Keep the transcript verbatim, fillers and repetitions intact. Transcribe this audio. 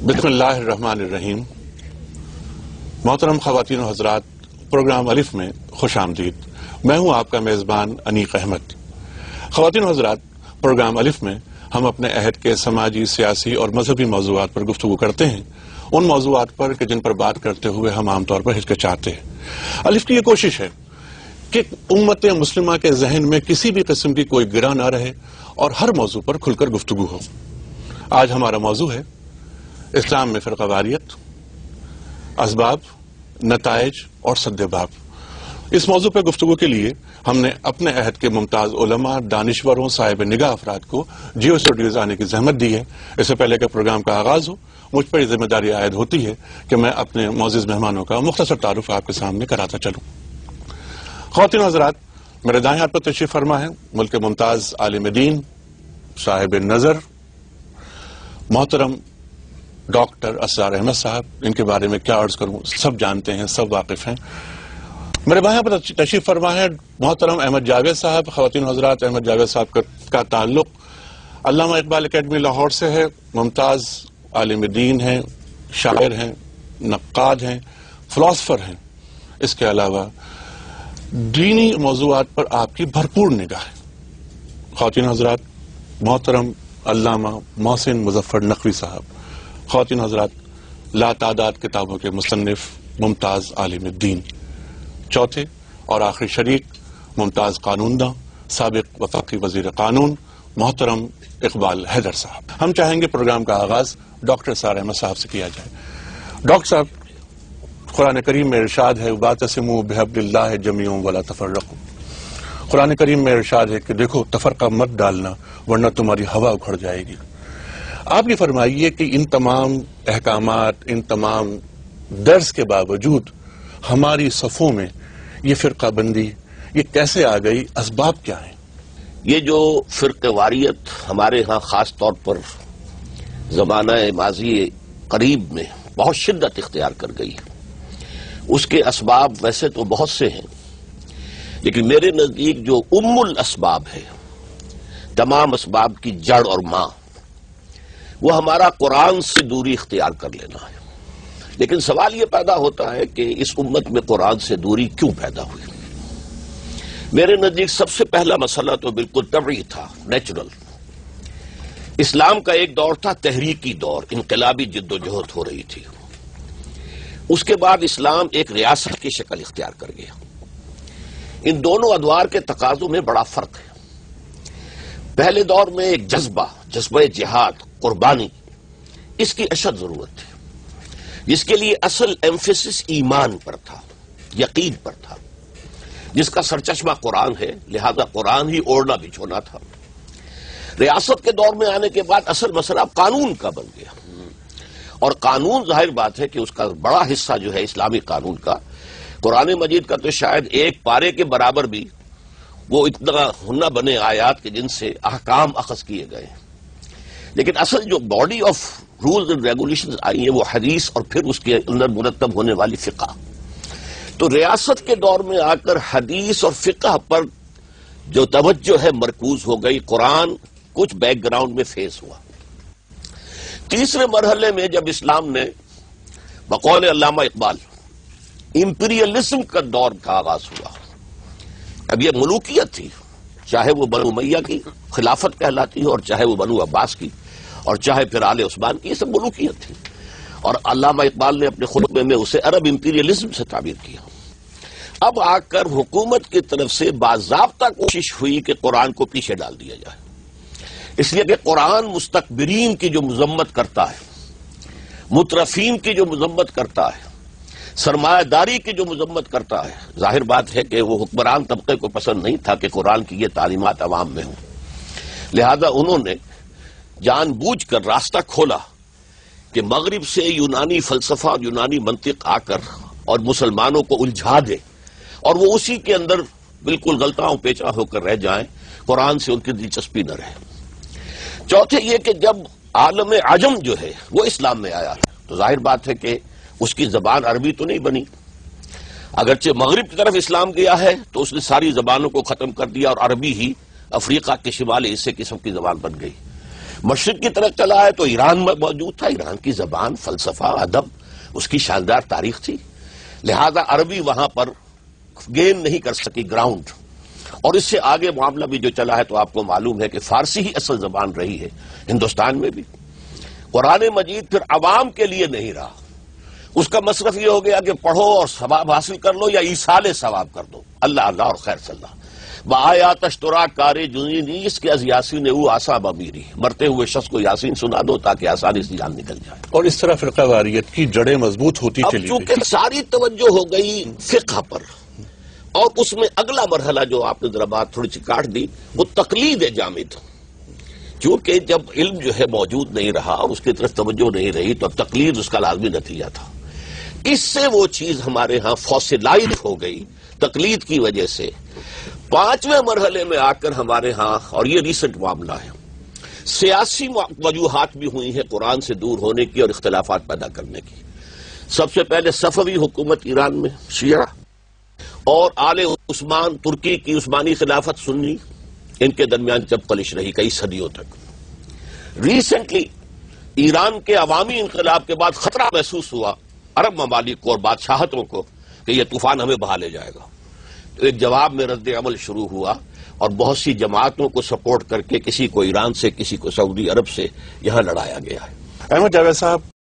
بسم اللہ الرحمن الرحیم. محترم خواتین و حضرات، پروگرام الف میں خوش آمدید. میں ہوں آپ کا میزبان انیق احمد. خواتین و حضرات، پروگرام الف میں ہم اپنے عہد کے سماجی، سیاسی اور مذہبی موضوعات پر گفتگو کرتے ہیں، ان موضوعات پر کہ جن پر بات کرتے ہوئے ہم عام طور پر ہچکچاتے ہیں. الف کی یہ کوشش ہے کہ امت مسلمہ کے ذہن میں کسی بھی قسم کی کوئی گرہ نہ رہے اور ہر موضوع پر کھل کر گفتگو ہو. آج ہمارا موضوع ہے اسلام میں فرقہ واریت، اسباب، نتائج اور سد باب. اس موضوع پر گفتگو کے لیے ہم نے اپنے عہد کے ممتاز علماء، دانشوروں، صاحب نگاہ افراد کو جیو اسٹوڈیوز آنے کی زحمت دی ہے. اس سے پہلے کہ پروگرام کا آغاز ہو، مجھ پر یہ ذمہ داری عائد ہوتی ہے کہ میں اپنے معزز مہمانوں کا مختصر تعارف آپ کے سامنے کراتا چلوں. خواتین و حضرات، میرے دائیں ہاتھ پر تشریف فرما ہے ملک کے ممتاز عالم دین، صاحب نظر، محترم ڈاکٹر اسرار احمد صاحب. ان کے بارے میں کیا عرض کروں، سب جانتے ہیں، سب واقف ہیں. میرے بھائی پر تشریف فرما ہے محترم احمد جاوید صاحب. خواتین و حضرات، احمد جاوید صاحب کا, کا تعلق علامہ اقبال اکیڈمی لاہور سے ہے. ممتاز عالم دین ہیں، شاعر ہیں، نقاد ہیں، فلاسفر ہیں. اس کے علاوہ دینی موضوعات پر آپ کی بھرپور نگاہ ہے. خواتین و حضرات، محترم علامہ محسن مظفر نقوی صاحب. خواتین و حضرات، لا تعداد کتابوں کے مصنف، ممتاز عالم دین. چوتھے اور آخری شریک، ممتاز قانون داں، سابق وفاقی وزیر قانون، محترم اقبال حیدر صاحب. ہم چاہیں گے پروگرام کا آغاز ڈاکٹر اسرار احمد صاحب سے کیا جائے. ڈاکٹر صاحب، قرآن کریم میں ارشاد ہے وَاعْتَصِمُوا بِحَبْلِ اللَّهِ جَمِيعًا وَلَا تَفَرَّقُوا. قرآن کریم میں ارشاد ہے کہ دیکھو تفرقہ مت ڈالنا ورنہ تمہاری ہوا اکھڑ جائے گی. آپ یہ فرمائیے کہ ان تمام احکامات، ان تمام درس کے باوجود ہماری صفوں میں یہ فرقہ بندی یہ کیسے آ گئی، اسباب کیا ہیں؟ یہ جو فرقہ واریت ہمارے ہاں خاص طور پر زمانہ ماضی قریب میں بہت شدت اختیار کر گئی، اس کے اسباب ویسے تو بہت سے ہیں، لیکن میرے نزدیک جو ام الاسباب ہے، تمام اسباب کی جڑ اور ماں، وہ ہمارا قرآن سے دوری اختیار کر لینا ہے. لیکن سوال یہ پیدا ہوتا ہے کہ اس امت میں قرآن سے دوری کیوں پیدا ہوئی؟ میرے نزدیک سب سے پہلا مسئلہ تو بالکل طبعی تھا، نیچرل. اسلام کا ایک دور تھا تحریکی دور، انقلابی جد و جہد ہو رہی تھی. اس کے بعد اسلام ایک ریاست کی شکل اختیار کر گیا. ان دونوں ادوار کے تقاضوں میں بڑا فرق ہے. پہلے دور میں ایک جذبہ جذبہ جہاد، قربانی، اس کی اشد ضرورت تھی، جس کے لیے اصل ایمفیسس ایمان پر تھا، یقین پر تھا، جس کا سرچشمہ قرآن ہے، لہذا قرآن ہی اوڑھنا بچھونا تھا. ریاست کے دور میں آنے کے بعد اصل مسئلہ قانون کا بن گیا، اور قانون ظاہر بات ہے کہ اس کا بڑا حصہ جو ہے اسلامی قانون کا، قرآن مجید کا تو شاید ایک پارے کے برابر بھی وہ اتنا نہ بنے آیات کے جن سے احکام اخذ کیے گئے. لیکن اصل جو body of rules and regulations آئی ہیں وہ حدیث اور پھر اس کے اندر مرتب ہونے والی فقہ. تو ریاست کے دور میں آ کر حدیث اور فقہ پر جو توجہ ہے مرکوز ہو گئی، قرآن کچھ بیک گراؤنڈ میں فیس ہوا. تیسرے مرحلے میں جب اسلام نے بقول علامہ اقبال امپیریلزم کا دور کا آغاز ہوا، اب یہ ملوکیت تھی، چاہے وہ بنو امیہ کی خلافت کہلاتی ہو اور چاہے وہ بنو عباس کی اور چاہے پھر آل عثمان کی، یہ سب ملوکیت تھی. اور علامہ اقبال نے اپنے خطبے میں اسے عرب امپیریلزم سے تعبیر کیا. اب آ کر حکومت کی طرف سے باضابطہ کوشش ہوئی کہ قرآن کو پیچھے ڈال دیا جائے، اس لیے کہ قرآن مستکبرین کی جو مذمت کرتا ہے، مترفین کی جو مذمت کرتا ہے، سرمایہ داری کی جو مذمت کرتا ہے، ظاہر بات ہے کہ وہ حکمران طبقے کو پسند نہیں تھا کہ قرآن کی یہ تعلیمات عوام میں ہوں. لہذا انہوں نے جان بوجھ کر راستہ کھولا کہ مغرب سے یونانی فلسفہ اور یونانی منطق آ کر اور مسلمانوں کو الجھا دے اور وہ اسی کے اندر بالکل غلطاؤں پیچا ہو کر رہ جائیں، قرآن سے ان کی دلچسپی نہ رہے. چوتھے یہ کہ جب عالم عجم جو ہے وہ اسلام میں آیا تو ظاہر بات ہے کہ اس کی زبان عربی تو نہیں بنی. اگرچہ مغرب کی طرف اسلام گیا ہے تو اس نے ساری زبانوں کو ختم کر دیا اور عربی ہی افریقہ کے شمالی حصے کی سب کی زبان بن گئی. مشرق کی طرف چلا ہے تو ایران میں موجود تھا، ایران کی زبان، فلسفہ، ادب، اس کی شاندار تاریخ تھی، لہذا عربی وہاں پر گین نہیں کر سکی گراؤنڈ. اور اس سے آگے معاملہ بھی جو چلا ہے تو آپ کو معلوم ہے کہ فارسی ہی اصل زبان رہی ہے ہندوستان میں بھی. قرآن مجید پھر عوام کے لیے نہیں رہا، اس کا مصرف یہ ہو گیا کہ پڑھو اور ثواب حاصل کر لو یا ایصال ثواب کر دو، اللہ اللہ اور خیر صلی اللہ. بآیات اشترا کار جنی نیس کے از یاسین او آسا بمیری، مرتے ہوئے شخص کو یاسین سنا دو تاکہ آسانی سے جان نکل جائے. اور اس طرح فرقہ واریت کی جڑیں مضبوط ہوتی اب چلی چونکہ ساری توجہ ہو گئی فقہ پر، اور اس میں اگلا مرحلہ جو آپ نے ذرا بات تھوڑی سی کاٹ دی وہ تقلید ہے جامد. چونکہ جب علم جو ہے موجود نہیں رہا اور اس کی طرف توجہ نہیں رہی تو اب تقلید اس کا لازمی نتیجہ تھا. اس سے وہ چیز ہمارے ہاں فوسیلائز ہو گئی تقلید کی وجہ سے. پانچویں مرحلے میں آ کر ہمارے ہاں، اور یہ ریسنٹ معاملہ ہے، سیاسی وجوہات بھی ہوئی ہیں قرآن سے دور ہونے کی اور اختلافات پیدا کرنے کی. سب سے پہلے صفوی حکومت ایران میں شیعہ، اور آل عثمان ترکی کی عثمانی خلافت سنی، ان کے درمیان جب کلش رہی کئی صدیوں تک. ریسنٹلی ایران کے عوامی انقلاب کے بعد خطرہ محسوس ہوا عرب ممالک کو اور بادشاہتوں کو کہ یہ طوفان ہمیں بہا لے جائے گا. تو ایک جواب میں رد عمل شروع ہوا اور بہت سی جماعتوں کو سپورٹ کر کے کسی کو ایران سے، کسی کو سعودی عرب سے یہاں لڑایا گیا ہے. احمد جاوید صاحب،